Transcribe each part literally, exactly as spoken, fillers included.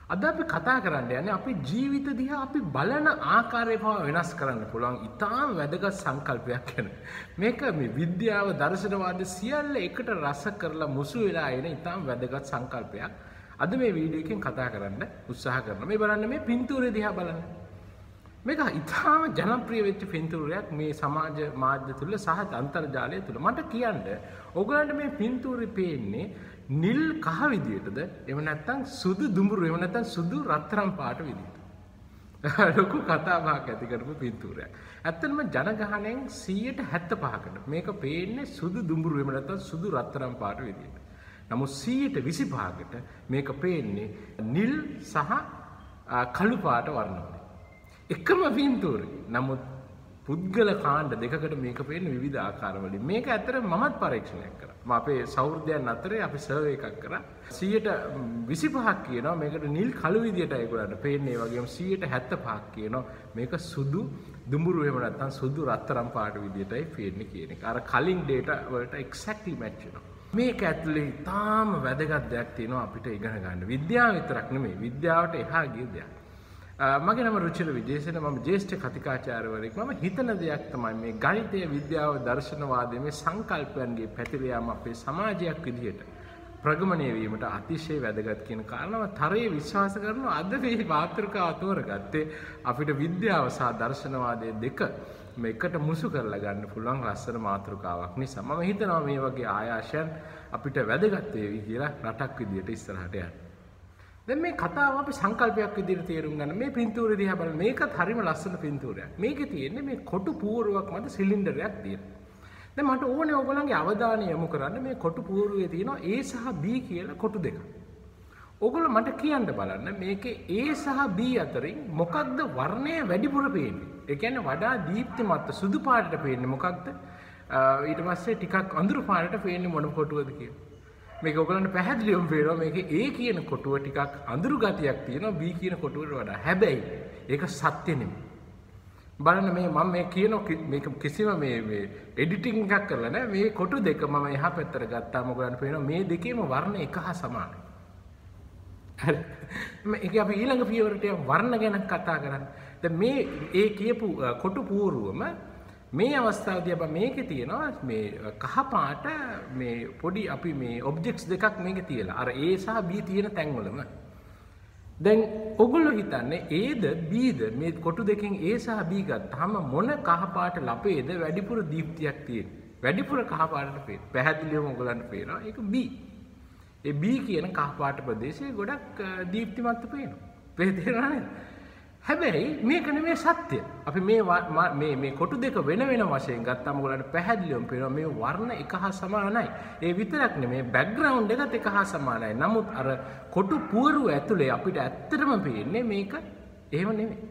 අද අපි කතා කරන්න යන්නේ අපේ ජීවිත දිහා අපි බලන ආකාරය පවා වෙනස් කරන්න පුළුවන් ඉතාම වැදගත් සංකල්පයක් ගැන. මේක මේ විද්‍යාව දර්ශනවාද සියල්ල එකට රස කරලා මුසු වෙලා එන ඉතාම වැදගත් සංකල්පයක්. අද මේ වීඩියෝ එකෙන් කතා කරන්න උත්සාහ කරනවා. මේ බලන්න මේ පින්තූරය දිහා බලන්න. මේක ඉතාම ජනප්‍රිය වෙච්ච පින්තූරයක් මේ සමාජ මාධ්‍ය තුල සහ අන්තර්ජාලය තුල. මට කියන්න ඔයගලන්ට මේ පින්තූරේ පේන්නේ නිල් කහ විදියටද එහෙම නැත්නම් සුදු දුඹුරු එහෙම නැත්නම් සුදු රත්තරන් පාට විදියට. ලොකු කතාවක් ඇති කරපු පින්තූරයක්. ඇත්තටම ජනගහණයෙන් සීයට හැත්තෑ පහකට මේක පේන්නේ සුදු දුඹුරු එහෙම නැත්නම් සුදු රත්තරන් පාට විදියට. නමුත් සීයට විසි පහකට මේක පේන්නේ නිල් සහ කළු පාට වර්ණවලින්. එකම පින්තූරේ. නමුත් පුද්ගල කාණ්ඩ දෙකකට මේක පේන්නේ විවිධ ආකාරවලින්. මේක ඇත්තට මමත් පරීක්ෂණයක් කරා. මම අපේ සහෘදයන් අතරේ අපි සර්වේ එකක් කරා. සීයට විසි පහක් කියනවා මේකට නිල් කළු විදියට ඒගොල්ලන්ට පේන්නේ. ඒ වගේම සීයට හැත්තෑ පහක් කියනවා මේක සුදු දුඹුරු එහෙම නැත්නම් සුදු රත්තරන් පාට විදියටයි පේන්නේ කියන එක. අර කලින් data වලට exactly match වෙනවා. මේක ඇතුලේ තාම වැදගත් දෙයක් තියෙනවා අපිට ඉගෙන ගන්න. විද්‍යාව විතරක් නෙමෙයි විද්‍යාවට එහා ගිය දෙයක්. මගේ නම රුචිර විජේසේන මම ජ්‍යෙෂ්ඨ කතිකාචාර්යවරයෙක්. මම හිතන දෙයක් තමයි මේ ගණිතය විද්‍යාව දර්ශනවාදයේ මේ සංකල්පයන්ගේ පැතිර යාම අපේ සමාජයක් විදිහට ප්‍රගමණය වීමට අතිශය වැදගත් කියන කාරණාව තරයේ විශ්වාස කරනවා. අද මේ මාතෘකාව තෝරගත්තේ අපිට විද්‍යාව සහ දර්ශනවාදයේ දෙක මේකට මුසු කරලා ගන්න පුළුවන් ලස්සන මාතෘකාවක් නිසා මම හිතනවා මේ වගේ ආයාසයන් අපිට වැදගත් වේවි කියලා රටක් විදිහට ඉස්සරහට යන්න. දැන් මේ කතාව අපි සංකල්පයක් විදිහට තේරුම් ගන්න. මේ පින්තූරය දිහා බලන්න. මේකත් හරිම ලස්සන පින්තූරයක්. මේකේ තියෙන්නේ මේ කොටු පුවරුවක් මත සිලින්ඩරයක් තියෙනවා. දැන් මට ඕනේ ඔයගොල්ලන්ගේ අවධානය යොමු කරන්න මේ කොටු පුවරුවේ තියෙනවා A සහ B කියලා කොටු දෙකක්. ඔයගොල්ලෝ මට කියන්න බලන්න මේකේ A සහ B අතරින් මොකක්ද වර්ණය වැඩිපුර පේන්නේ? ඒ කියන්නේ වඩා දීප්තිමත් සුදු පාටට පේන්නේ මොකක්ද? ඊට පස්සේ ටිකක් අඳුරු පාටට පේන්නේ මොන කොටුවද කියලා. මේක ඔයගලන්ට පැහැදිලිවම පේනවා මේකේ A කියන කොටුව ටිකක් අඳුරු ගතියක් තියෙනවා B කියන කොටුවට වඩා. හැබැයි ඒක සත්‍ය නෙමෙයි. බලන්න මේ මම මේ කියන මේක කිසිම මේ මේ එඩිටින් එකක් කරලා නැහැ. මේ කොටු දෙක මම එහා පැත්තට ගත්තාම ඔයගලන්ට පේනවා මේ දෙකේම වර්ණ එක හා සමානයි. හරි. මේක අපි ඊළඟ පියවරට වර්ණ ගැන කතා කරන්නේ. දැන් මේ ඒ කියපු කොටු පුවරුවම මේ අවස්ථාවේදී අප මේකේ තියෙනවා මේ කහ පාට මේ පොඩි අපි මේ ඔබ්ජෙක්ට්ස් දෙකක් මේකේ තියලා අර A සහ B තියෙන තැන්වලම දැන් ඔයගොල්ලෝ හිතන්නේ Aද Bද මේ කොටු දෙකෙන් A සහ B ගත්තාම මොන කහ පාට ලපේද වැඩිපුර දීප්තියක් තියෙන්නේ වැඩිපුර කහ පාටට පේන පැහැදිලිවම ඔයගොල්ලන්ට පේනවා ඒක B. ඒ B කියන කහ පාට ප්‍රදේශය ගොඩක් දීප්තිමත් පේනවා. තේරෙනවද නේද? හැබැයි මේක නෙමෙයි සත්‍ය. අපි මේ මේ මේ කොටු දෙක වෙන වෙන වශයෙන් ගත්තාම ඔයගොල්ලන්ට පැහැදිලිවම පේනවා මේ වර්ණ එක හා සමානයි. ඒ විතරක් නෙමෙයි බෑග්ග්‍රවුන්ඩ් එකත් එක හා සමානයි. නමුත් අර කොටු පුවරුව ඇතුලේ අපිට ඇත්තටම පේන්නේ මේක එහෙම නෙමෙයි.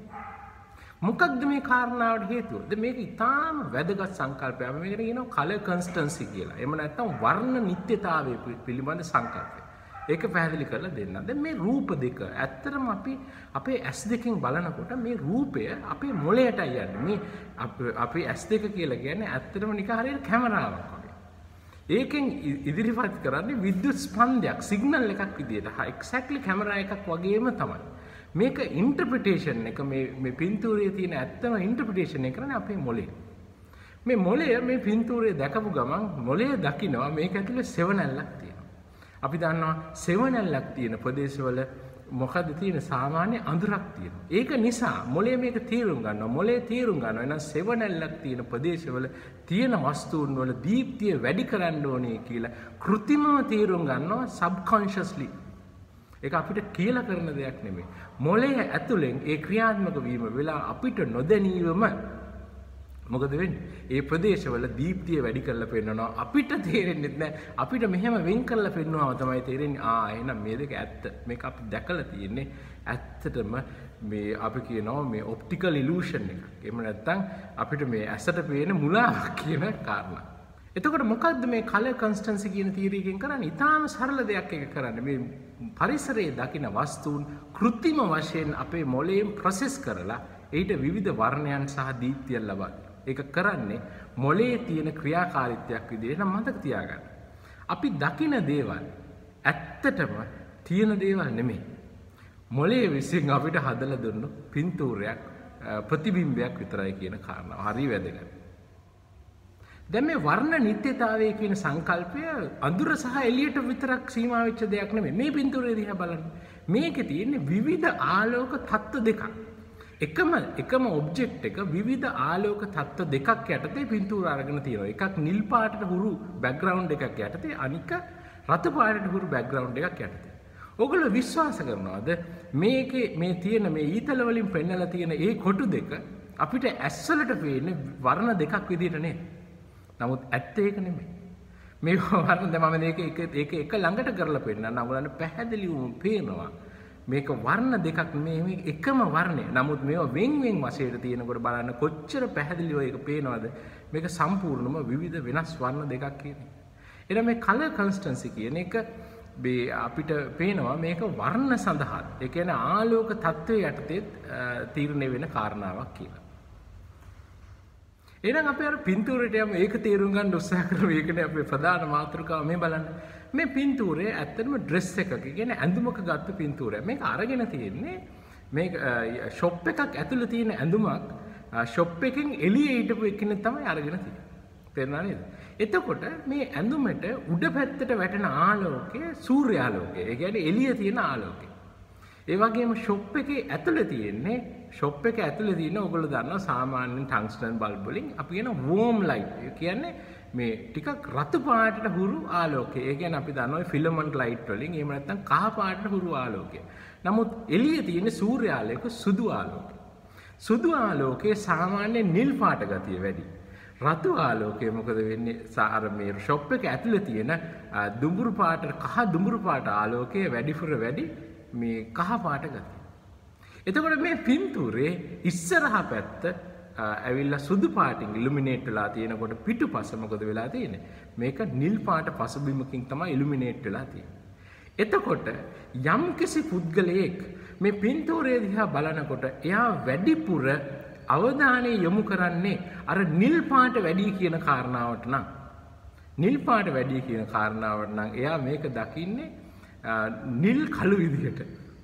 මොකක්ද මේ කාරණාවට හේතුව? දැන් මේක ඉතාම වැදගත් සංකල්පයක්. මේකට කියනවා කලර් කන්ස්ටන්සි කියලා. එහෙම නැත්නම් වර්ණ නිත්‍යතාවය පිළිබඳ සංකල්පය. ඒක පැහැදිලි කරලා දෙන්න. දැන් මේ රූප දෙක ඇත්තටම අපි අපේ ඇස් දෙකෙන් බලනකොට මේ රූපය අපේ මොළයටයි යන්නේ. මේ අපේ ඇස් දෙක කියලා කියන්නේ ඇත්තටම නිකන් හරියට කැමරාවක් වගේ. ඒකෙන් ඉදිරිපත් කරන්නේ විද්‍යුත් ස්පන්දයක්, සිග්නල් එකක් විදියට. හා එක්සැක්ට්ලි කැමරා එකක් වගේම තමයි. මේක ඉන්ටර්ප්‍රිටේෂන් එක මේ මේ පින්තූරයේ තියෙන ඇත්තම ඉන්ටර්ප්‍රිටේෂන් එක කරන්නේ අපේ මොළය. මේ මොළය මේ පින්තූරයේ දැකපු ගමන් මොළය දකිනවා මේක ඇතුලේ සෙවණැල්ලක් තියෙනවා. අපි දන්නවා සෙවණැල්ලක් තියෙන ප්‍රදේශවල මොකද තියෙන සාමාන්‍ය අඳුරක් තියෙනවා. ඒක නිසා මොළය මේක තීරුම් ගන්නවා. මොළය තීරුම් ගන්නවා. එහෙනම් සෙවණැල්ලක් තියෙන ප්‍රදේශවල තියෙන වස්තුන් වල දීප්තිය වැඩි කරන්න ඕනේ කියලා කෘත්‍රිමව තීරුම් ගන්නවා සබ්කොන්ෂස්ලි. ඒක අපිට කියලා කරන දෙයක් නෙමෙයි. මොළය ඇතුලෙන් ඒ ක්‍රියාත්මක වීම වෙලා අපිට නොදැනීවම මොකද වෙන්නේ? ඒ ප්‍රදේශවල දීප්තිය වැඩි කරලා පෙන්නනවා. අපිට තේරෙන්නේ නැහැ. අපිට මෙහෙම වෙන් කරලා පෙන්වනවා තමයි තේරෙන්නේ. ආ එහෙනම් මේ දෙක ඇත්ත. මේක අපි දැකලා තියෙන්නේ ඇත්තටම මේ අපි කියනවා මේ ඔප්ටිකල් ඉලූෂන් එක. එහෙම නැත්නම් අපිට මේ ඇසට පේන මුලාවක් කියන කාරණා. එතකොට මොකද්ද මේ කලර් කන්ස්ටන්සි කියන තියරියකින් කරන්නේ? ඊටාම සරල දෙයක් එක කරන්නේ. මේ පරිසරයේ දකින වස්තුන් කෘත්‍රිම වශයෙන් අපේ මොළයෙන් ප්‍රොසෙස් කරලා ඊට විවිධ වර්ණයන් සහ දීප්තිය ලබා ඒක කරන්නේ මොළයේ තියෙන ක්‍රියාකාරීත්වයක් විදිහට නම් මතක තියාගන්න. අපි දකින දේවල් ඇත්තටම තියෙන දේවල් නෙමෙයි. මොලේ විසින් අපිට හදලා දුන්නු පින්තූරයක් ප්‍රතිබිම්බයක් විතරයි කියන කාරණාව. හරි වැදගත්. දැන් මේ වර්ණ නිත්‍යතාවය කියන සංකල්පය අඳුර සහ එළියට විතරක් සීමා වෙච්ච දෙයක් නෙමෙයි. මේ පින්තූරය දිහා බලන්න. මේකේ තියෙන්නේ විවිධ ආලෝක තත්ත්ව දෙකක්. එකම එකම ඔබ්ජෙක්ට් එක විවිධ ආලෝක තත්ත්ව දෙකක් යටතේ පින්තූර අරගෙන තියෙනවා. එකක් නිල් පාටට හුරු බෑග්ග්‍රවුන්ඩ් එකක් යටතේ, අනික රතු පාටට හුරු බෑග්ග්‍රවුන්ඩ් එකක් යටතේ. ඔයගොල්ලෝ විශ්වාස කරනවාද මේකේ මේ තියෙන මේ ඊතල වලින් පෙන්නලා තියෙන ඒ කොටු දෙක අපිට ඇස්වලට පේන්නේ වර්ණ දෙකක් විදිහට නේද? නමුත් ඇත්ත ඒක නෙමෙයි. මේ වර්ණ දැන් මම මේක එක එක එක ළඟට කරලා පෙන්නන්න ඔයගොල්ලන්ට පැහැදිලිවම පේනවා. මේක වර්ණ දෙකක් මේ මේ එකම වර්ණය. නමුත් මේවා වෙන් වෙන් වශයෙන් තියෙනකොට බලන්න කොච්චර පැහැදිලිව ඒක පේනවද? මේක සම්පූර්ණම විවිධ වෙනස් වර්ණ දෙකක් කියන්නේ. එහෙනම් මේ කලර් කන්ස්ටන්සි කියන එක මේ අපිට පේනවා මේක වර්ණ සඳහා. ඒ කියන්නේ ආලෝක තත්ත්වයේ යටතේ තීරණය වෙන කාරණාවක් කියලා. එහෙනම් අපි අර පින්තූරයට යමු. ඒක තේරුම් ගන්න උත්සාහ කරමු. ඒකනේ අපේ ප්‍රධාන මාතෘකාව. මේ බලන්න. මේ පින්තූරේ ඇත්තටම ඩ්‍රෙස් එකක කියන්නේ ඇඳුමක ගත්ත පින්තූරයක්. මේක අරගෙන තියෙන්නේ මේක ෂොප් එකක් ඇතුළේ තියෙන ඇඳුමක් ෂොප් එකෙන් එළියේ හිටපු එකනේ තමයි අරගෙන තියෙන්නේ. තේරුණා නේද? එතකොට මේ ඇඳුමට උඩ පැත්තට වැටෙන ආලෝකය සූර්යාලෝකය. ඒ කියන්නේ එළියේ තියෙන ආලෝකය. ඒ වගේම ෂොප් එකේ ඇතුළේ තියෙන්නේ ෂොප් එක ඇතුළේ තියෙන ඕගොල්ලෝ දන්නවා සාමාන්‍යයෙන් ටංස්ටන් බල්බ් වලින් අපි කියන වෝම් ලයිට්. ඒ කියන්නේ මේ ටිකක් රතු පාටට හුරු ආලෝකය. ඒ කියන්නේ අපි දන්නවා ෆිලමන්ට් ලයිට් වලින් එහෙම නැත්නම් කහ පාටට හුරු ආලෝකය. නමුත් එළියේ තියෙන සූර්යාලෝක සුදු ආලෝකය. සුදු ආලෝකයේ සාමාන්‍ය නිල් පාට ගතිය වැඩි. රතු ආලෝකය මොකද වෙන්නේ? සාර මේ ෂොප් එක ඇතුළේ තියෙන දුඹුරු පාට කහ දුඹුරු පාට ආලෝකය වැඩිපුර වැඩි මේ කහ පාට ගතිය. එතකොට මේ පින්තූරේ ඉස්සරහා පැත්ත ඇවිල්ලා සුදු පාටින් ඉලුමිනේට් වෙලා තියෙනකොට පිටුපස මොකද වෙලා තියෙන්නේ? මේක නිල් පාට පසුබිමකින් තමයි ඉලුමිනේට් වෙලා තියෙන්නේ. එතකොට යම්කිසි පුද්ගලයෙක් මේ පින්තූරය දිහා බලනකොට එයා වැඩිපුර අවධානය යොමු කරන්නේ අර නිල් පාට වැඩි කියන කාරණාවට නම්. නිල් පාට වැඩි කියන කාරණාවට නම් එයා මේක දකින්නේ නිල් කළු විදිහට.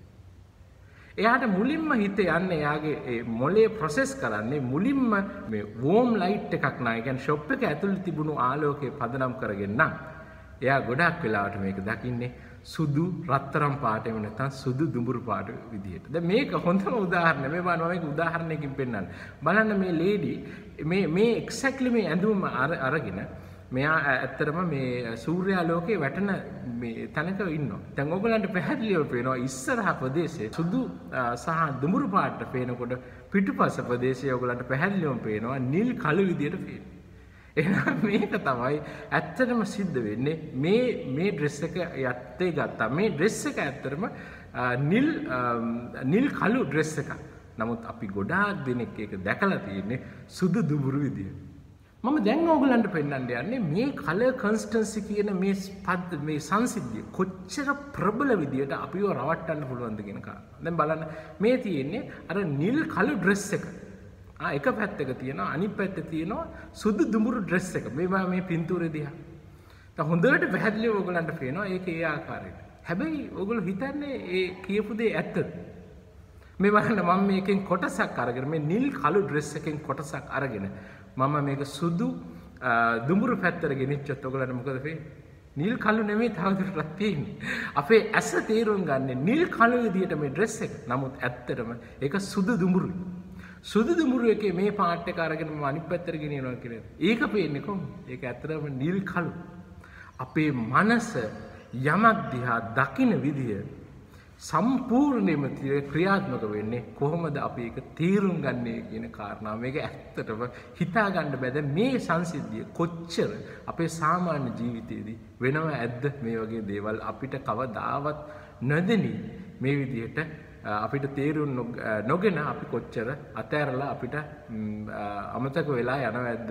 එයාට මුලින්ම හිත යන්නේ එයාගේ මොලේ ප්‍රොසෙස් කරන්නේ මුලින්ම මේ වෝම් ලයිට් එකක් නා. ඒ කියන්නේ ෂොප් එක ඇතුළේ තිබුණු ආලෝකය පදනම් කරගෙන නම් එයා ගොඩක් වෙලාවට මේක දකින්නේ සුදු රත්තරන් පාට එහෙම නැත්නම් සුදු දුඹුරු පාට විදිහට. දැන් මේක හොඳම උදාහරණය. මේ බලන්න මම මේක උදාහරණයකින් පෙන්නන්න. බලන්න මේ ලේඩි මේ මේ එක්සැක්ට්ලි මේ ඇඳුම අරගෙන මෙයා ඇත්තටම මේ සූර්යාලෝකයේ වැටෙන මේ තැනක ඉන්නවා. දැන් ඕගොල්ලන්ට පැහැදිලිව පේනවා ඉස්සරහා ප්‍රදේශයේ සුදු සහ දුඹුරු පාට පේනකොට පිටුපස ප්‍රදේශයේ ඕගොල්ලන්ට පැහැදිලිවම පේනවා නිල් කළු විදියට පේනවා. එහෙනම් මේක තමයි ඇත්තටම සිද්ධ වෙන්නේ. මේ මේ ඩ්‍රෙස් එක යත්තේ ගත්තා. මේ ඩ්‍රෙස් එක ඇත්තටම නිල් නිල් කළු ඩ්‍රෙස් එකක්. නමුත් අපි ගොඩාක් දෙනෙක් ඒක දැකලා තියෙන්නේ සුදු දුඹුරු විදියට. මම දැන් ඕගලන්ට පෙන්වන්න යන්නේ මේ කලර් කන්ස්ටන්සි කියන මේ පද මේ සංසිද්ධිය කොච්චර ප්‍රබල විදියට අපිව රවට්ටන්න පුළුවන්ද කියන කාරණා. දැන් බලන්න මේ තියෙන්නේ අර නිල් කළු ඩ්‍රෙස් එක. ආ එක පැත්තක තියෙනවා අනිත් පැත්තේ තියෙනවා සුදු දුඹුරු ඩ්‍රෙස් එක. මේ මේ පින්තූරේ දිහා. දැන් හොඳට පැහැදිලිව ඕගලන්ට පේනවා ඒක ඒ ආකාරයට. හැබැයි ඕගොල්ලෝ හිතන්නේ ඒ කියපු දේ ඇත්තද? මේ බලන්න මම මේකෙන් කොටසක් අරගෙන මේ නිල් කළු ඩ්‍රෙස් එකෙන් කොටසක් අරගෙන මම මේක සුදු දුඹුරු පැත්තට ගෙනිච්චොත් ඔයගලන්ට මොකද වෙන්නේ? නිල් කළු නෙමෙයි තවදුරටත් තියෙන්නේ. අපේ ඇස තීරුම් ගන්න නිල් කළු විදියට මේ ඩ්‍රෙස් එක. නමුත් ඇත්තටම ඒක සුදු දුඹුරුයි. සුදු දුඹුරු එකේ මේ පාට් එක අරගෙන මම අනිත් පැත්තට ගෙනියනවා කියලා. ඒක පේන්නේ කොහොමද? ඒක ඇත්තටම නිල් කළු. අපේ මනස යමක් දිහා දකින විදිය සම්පූර්ණයෙන්ම ක්‍රියාත්මක වෙන්නේ කොහොමද අපි ඒක තීරුම් ගන්නේ කියන කාරණාව. මේක ඇත්තටම හිතා ගන්න බෑ. දැන් මේ සංසිද්ධිය කොච්චර අපේ සාමාන්‍ය ජීවිතයේදී වෙනව ඇද්ද? මේ වගේ දේවල් අපිට කවදාවත් නොදෙනී මේ විදිහට අපිට තේරුම් නොගෙන අපි කොච්චර අතෑරලා අපිට අමතක වෙලා යනව ඇද්ද?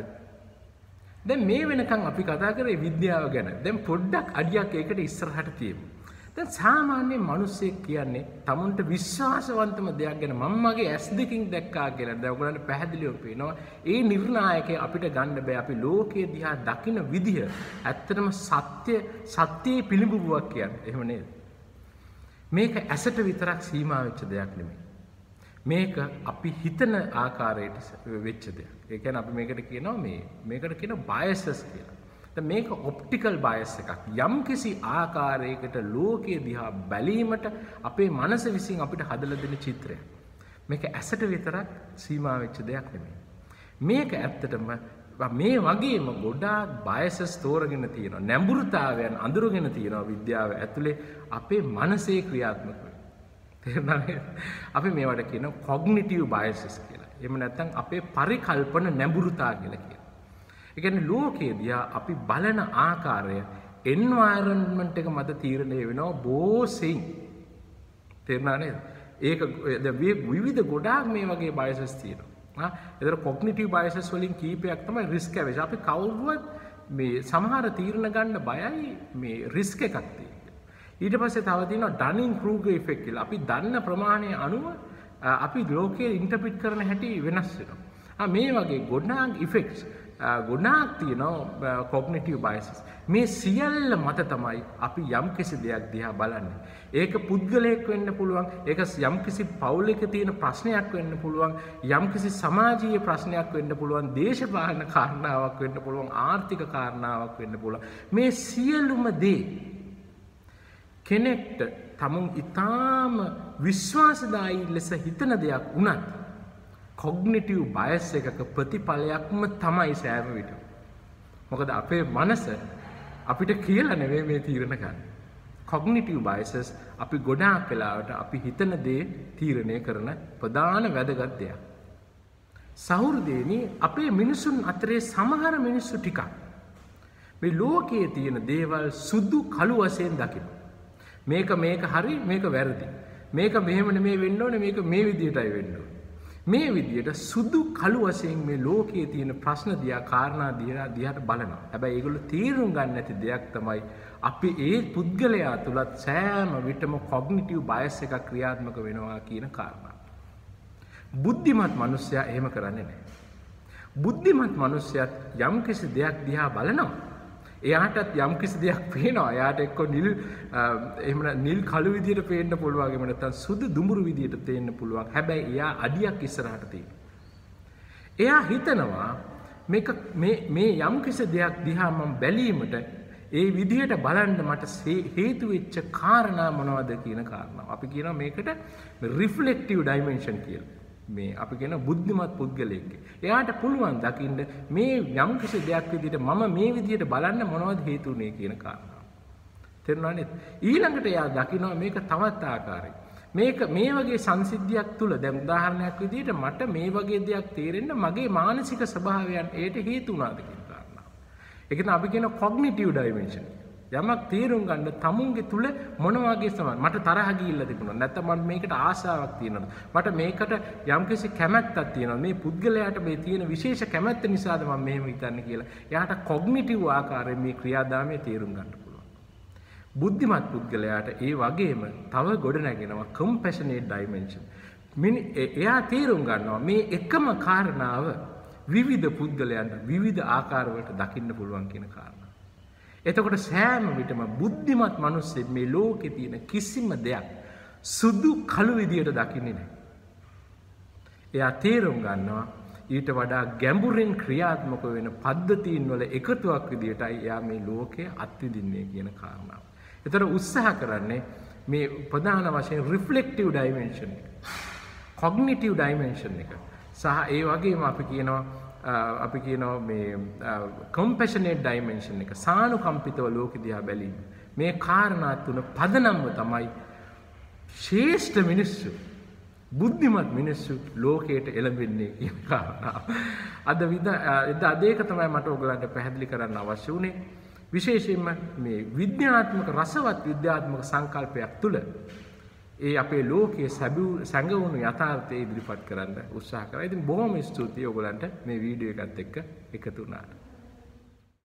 දැන් මේ වෙනකන් අපි කතා කරේ විද්‍යාව ගැන. දැන් පොඩ්ඩක් අඩියක් ඒකට ඉස්සරහට තියමු. දැන් සාමාන්‍ය මිනිස්සෙක් කියන්නේ තමුන්ට විශ්වාසවන්තම දෙයක් ගැන මම මගේ ඇස් දෙකින් දැක්කා කියලා. දැන් ඔයගොල්ලන්ට පැහැදිලිව පේනවා. ඒ නිර්ණායකය අපිට ගන්න බෑ. අපි ලෝකයේ දිහා දකින විදිහ ඇත්තටම සත්‍ය සත්‍යයේ පිළිඹුවක් කියන්නේ. එහෙම නේද? මේක ඇසට විතරක් සීමා වෙච්ච දෙයක් නෙමෙයි. මේක අපි හිතන ආකාරයට වෙච්ච දෙයක්. ඒ කියන්නේ අපි මේකට කියනවා මේ මේකට කියන බයසස් කියලා. දැන් මේක ඔප්ටිකල් බයස් එකක්. යම්කිසි ආකාරයකට ලෝකයේ දිහා බැලීමට අපේ මනස විසින් අපිට හදලා දෙන චිත්‍රයක්. මේක ඇසට විතරක් සීමා වෙච්ච දෙයක් නෙමෙයි. මේක ඇත්තටම මේ වගේම ගොඩාක් බයසස් තෝරගෙන තියෙනවා. නැඹුරුතාවයන් අඳුරගෙන තියෙනවා විද්‍යාව ඇතුලේ අපේ මනසේ ක්‍රියාත්මක වෙන. තේරුණාද? අපි මේවට කියනවා කොග්නිටිව් බයසස් කියලා. එහෙම නැත්නම් අපේ පරිකල්පන නැඹුරුතාව කියලා කියනවා. ඒ කියන්නේ ලෝකයේ දිහා අපි බලන ආකාරය එන්වයරන්මන්ට් එක මත තීරණය වෙනවා බොහෝසෙයින්. තේරුණා නේද? ඒක විවිධ ගොඩාක් මේ වගේ බයසස් තියෙනවා. හා ඒතර කොග්නිටිව් බයසස් වලින් කීපයක් තමයි රිස්ක් ඇවරේජ්. අපි කවුරුවත් මේ සමහර තීරණ ගන්න බයයි මේ රිස්ක් එකක් තියෙනවා. ඊට පස්සේ තව තියෙනවා ඩනින් ක්‍රූගර් ඉෆෙක්ට් කියලා. අපි දන්න ප්‍රමාණය අනුව අපි ලෝකයේ ඉන්ටර්ප්‍රිට් කරන හැටි වෙනස් වෙනවා. ආ මේ වගේ ගොඩාක් ඉෆෙක්ට්ස් ගොඩාක් තියෙනවා කොග්නිටිව් බයසස්. මේ සියල්ල මත තමයි අපි යම්කිසි දෙයක් දිහා බලන්නේ. ඒක පුද්ගලයෙක් වෙන්න පුළුවන්, ඒක යම්කිසි පවුලක තියෙන ප්‍රශ්නයක් වෙන්න පුළුවන්, යම්කිසි සමාජීය ප්‍රශ්නයක් වෙන්න පුළුවන්, දේශපාලන කාරණාවක් වෙන්න පුළුවන්, ආර්ථික කාරණාවක් වෙන්න පුළුවන්. මේ සියලුම දේ කෙනෙක්ට තමුන් ඊටාම විශ්වාසදායී ලෙස හිතන දෙයක් වුණත් කොග්නිටිව් බයස් එකක ප්‍රතිඵලයක්ම තමයි සෑම විටම. මොකද අපේ මනස අපිට කියලා නෙවෙයි මේ තීරණ ගන්න. කොග්නිටිව් බයසස් අපි ගොඩාක් වෙලාවට අපි හිතන දේ තීරණය කරන ප්‍රධාන වැදගත් දෙයක්. සහෘදේනි අපේ මිනිසුන් අතරේ සමහර මිනිස්සු ටිකක් මේ ලෝකයේ තියෙන දේවල් සුදු කළු වශයෙන් දකිනවා. මේක මේක හරි මේක වැරදි. මේක මෙහෙම නෙමෙයි වෙන්න ඕනේ මේක මේ විදිහටයි වෙන්න ඕනේ. මේ විදියට සුදු කළු වශයෙන් මේ ලෝකයේ තියෙන ප්‍රශ්න දිහා කාරණා දිහා දිහාට බලනවා. හැබැයි ඒගොල්ලෝ තීරුම් ගන්න නැති දෙයක් තමයි අපි ඒ පුද්ගලයා තුලත් සෑම විටම කොග්නිටිව් බයස් එකක් ක්‍රියාත්මක වෙනවා කියන කාරණා. බුද්ධිමත් මිනිස්සයා එහෙම කරන්නේ නැහැ. බුද්ධිමත් මිනිස්සයාත් යම්කිසි දෙයක් දිහා බලනවා. එයාටත් යම්කිසි දෙයක් පේනවා. එයාට එක්ක නිල් එහෙම නිල් කළු විදියට පේන්න පුළුවන්. එහෙම නැත්නම් සුදු දුඹුරු විදියට පේන්න පුළුවන්. හැබැයි එයා අඩියක් ඉස්සරහට තියෙනවා. එයා හිතනවා මේක මේ මේ යම්කිසි දෙයක් දිහා මම බැලීමට ඒ විදියට බලන්න මට හේතු වෙච්ච කාරණා මොනවද කියන කාරණාව. අපි කියනවා මේකට රිෆ්ලෙක්ටිව් ඩයිමෙන්ෂන් කියලා. මේ අපි කියන බුද්ධිමත් පුද්ගලයෙක්. එයාට පුළුවන් දකින්න මේ යම් කිසි දෙයක් විදිහට මම මේ විදිහට බලන්න මොනවද හේතුුනේ කියන කාරණාව. තේරුණා නේද? ඊළඟට එයා දකිනවා මේක තවත් ආකාරයක. මේක මේ වගේ සංසිද්ධියක් තුල දැන් උදාහරණයක් විදිහට මට මේ වගේ දෙයක් තේරෙන්න මගේ මානසික ස්වභාවයන් ඒට හේතු වුණාද කියන කාරණාව. ඒක තමයි අපි කියන කොග්නිටිව් ඩයිමෙන්ෂන්. යමක් තේරුම් ගන්න තමුන්ගේ තුල මොන වගේ සමාන මට තරහ ගිහිල්ලා තිබුණා නැත්නම් මට මේකට ආශාවක් තියෙනවා මට මේකට යම්කිසි කැමැත්තක් තියෙනවා මේ පුද්ගලයාට මේ තියෙන විශේෂ කැමැත්ත නිසාද මම මෙහෙම හිතන්නේ කියලා එයාට කොග්නිටිව් ආකාරයෙන් මේ ක්‍රියාදාමය තේරුම් ගන්න පුළුවන් බුද්ධිමත් පුද්ගලයාට ඒ වගේම තව ගොඩ නැගෙනවා කම්පැෂනේට් ඩයිමෙන්ෂන් එයා තේරුම් ගන්නවා මේ එකම කාරණාව විවිධ පුද්ගලයන්ට විවිධ ආකාරවලට දකින්න පුළුවන් කියන කාරණාව එතකොට සෑම විටම බුද්ධිමත් මිනිස්සෙක් මේ ලෝකේ තියෙන කිසිම දෙයක් සුදු කළු විදියට දකින්නේ නැහැ. එයා තේරුම් ගන්නවා ඊට වඩා ගැඹුරින් ක්‍රියාත්මක වෙන පද්ධතීන් වල එකතුවක් විදියටයි එයා මේ ලෝකය අත්විඳින්නේ කියන කාරණාව. ඒතර උත්සාහ කරන්නේ මේ ප්‍රධාන වශයෙන් රිෆ්ලෙක්ටිව් ඩයිමෙන්ෂන් එක, කොග්නිටිව් ඩයිමෙන්ෂන් එක සහ ඒ වගේම අපි කියනවා අපි කියනවා මේ කම්පැෂනේට් ඩයිමෙන්ෂන් එක සානුකම්පිතව ලෝකෙ දිහා බැලීම මේ කාරණා තුන පදනම්ව තමයි ශ්‍රේෂ්ඨ මිනිස්සු බුද්ධිමත් මිනිස්සු ලෝකයට එළඹෙන්නේ කියන කාරණාව. අද විද අද ඒක තමයි මට ඔයගලන්ට පැහැදිලි කරන්න අවශ්‍ය වුණේ. විශේෂයෙන්ම මේ විද්‍යාත්මක රසවත් විද්‍යාත්මක සංකල්පයක් තුළ ඒ අපේ ලෝකයේ සැඟවුණු යථාර්ථය ඉදිරිපත් කරන්න උත්සාහ කරා. ඉතින් බොහොම ස්තුතියි ඔයගලන්ට මේ වීඩියෝ එකත් එක්ක එකතු වුණාට.